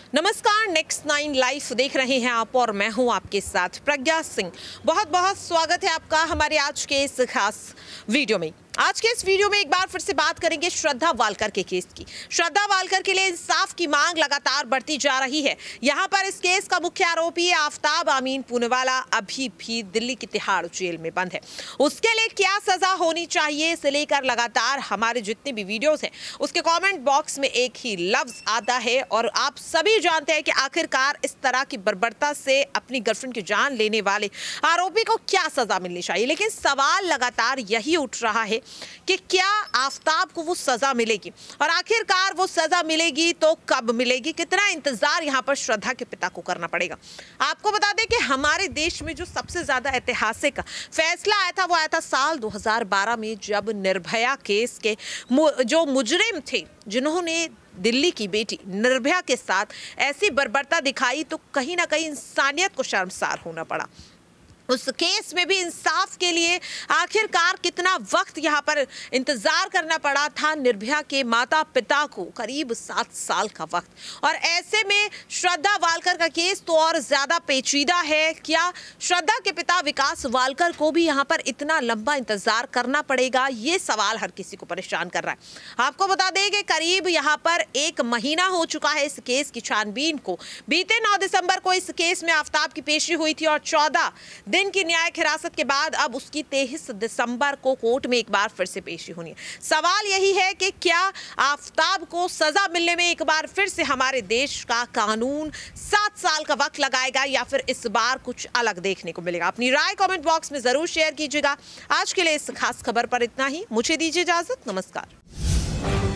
नमस्कार, next 9 live देख रहे हैं आप और मैं हूं आपके साथ प्रज्ञा सिंह। बहुत बहुत स्वागत है आपका हमारे आज के इस खास वीडियो में। आज के इस वीडियो में एक बार फिर से बात करेंगे श्रद्धा वालकर के केस की। श्रद्धा वालकर के लिए इंसाफ की मांग लगातार बढ़ती जा रही है। यहां पर इस केस का मुख्य आरोपी आफताब अमीन पूनेवाला अभी भी दिल्ली की तिहाड़ जेल में बंद है। उसके लिए क्या सजा होनी चाहिए, इसे लेकर लगातार हमारे जितने भी वीडियोस हैं उसके कमेंट बॉक्स में एक ही लफ्ज आता है और आप सभी जानते हैं कि आखिरकार इस तरह की बर्बरता से अपनी गर्लफ्रेंड की जान लेने वाले आरोपी को क्या सजा मिलनी चाहिए। लेकिन सवाल लगातार यही उठ रहा है कि क्या आफताब को वो सजा मिलेगी और आखिरकार वो सजा मिलेगी तो कब मिलेगी, कितना इंतजार यहां पर श्रद्धा के पिता को करना पड़ेगा। आपको बता दें कि हमारे देश में जो सबसे ज्यादा ऐतिहासिक फैसला आया था वो आया था साल 2012 में, जब निर्भया केस के जो मुजरिम थे जिन्होंने दिल्ली की बेटी निर्भया के साथ ऐसी बर्बरता दिखाई तो कहीं ना कहीं इंसानियत को शर्मसार होना पड़ा। उस केस में भी इंसाफ के लिए आखिरकार कितना वक्त यहाँ पर इंतजार करना पड़ा था निर्भया के माता पिता को, करीब 7 साल का वक्त। और ऐसे में श्रद्धा वालकर का केस तो और ज्यादा पेचीदा है। क्या श्रद्धा के पिता विकास वालकर को भी यहाँ पर इतना लंबा इंतजार करना पड़ेगा, ये सवाल हर किसी को परेशान कर रहा है। आपको बता दें कि करीब यहाँ पर 1 महीना हो चुका है इस केस की छानबीन को। बीते 9 दिसंबर को इस केस में आफताब की पेशी हुई थी और 14 दिन की न्यायिक हिरासत के बाद अब उसकी 23 दिसंबर को कोर्ट में एक बार फिर से पेशी होनी है। सवाल यही है कि क्या आफताब को सजा मिलने में एक बार फिर से हमारे देश का कानून 7 साल का वक्त लगाएगा या फिर इस बार कुछ अलग देखने को मिलेगा। अपनी राय कमेंट बॉक्स में जरूर शेयर कीजिएगा। आज के लिए इस खास खबर पर इतना ही। मुझे दीजिए इजाजत। नमस्कार।